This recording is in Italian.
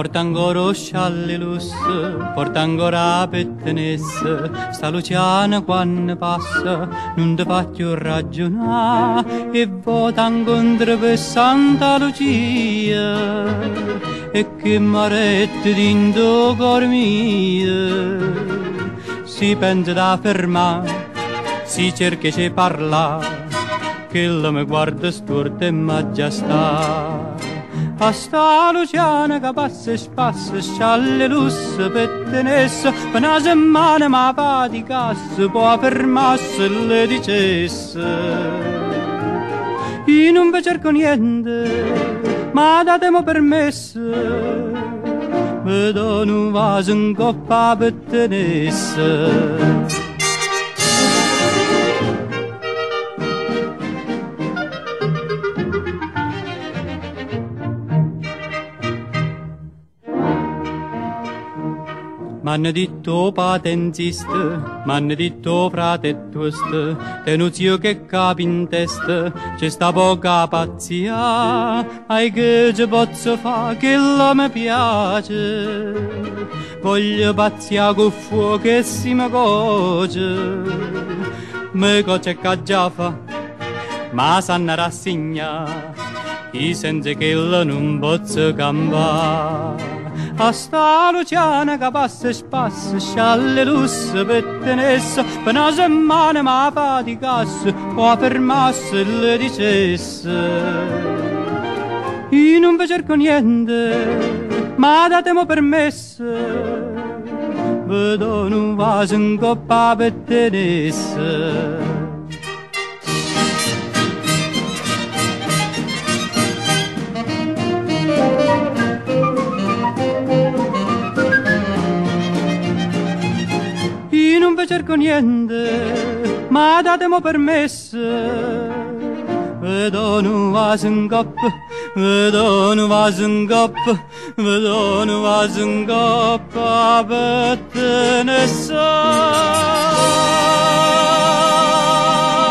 porta ancora scialle lusse, porta ancora pettenesse, sta Luciana quando passa, non ti faccio ragionare, e vota incontro per Santa Lucia, e che marette dinto cor mio, si pensa da fermare, si cerca di parlare, che la mi guarda storta e ma già sta. A sta Luciana che passa e spassa, scialle lusse per tenesse, per una settimana ma faticasse, può fermarsi e le dicesse: io non vi cerco niente, ma datemi permesso, mi dono un vaso in coppa per tenesse. M'hanno detto patenzista, m'hanno detto frate toast, te non zio che capi in testa, c'è sta poca pazzia, ai che ci posso fa che la mi piace, voglio pazzia con fuoco e si mi coce, me coce che già fa, ma sanno rassegnare, i senza che la non posso campare. A sta Luciana che passa e spassa, scialle lusse per tenesse, per una settimana ma faticasse, può fermarsi e le dicesse: io non vi cerco niente, ma datemi permesso, vi dono un vaso in coppa per tenesse. Non vi cerco niente, ma datemi permesso, vi dono un vaso in coppa, vi dono un vaso in coppa, vi dono un vaso in coppa per tenesse.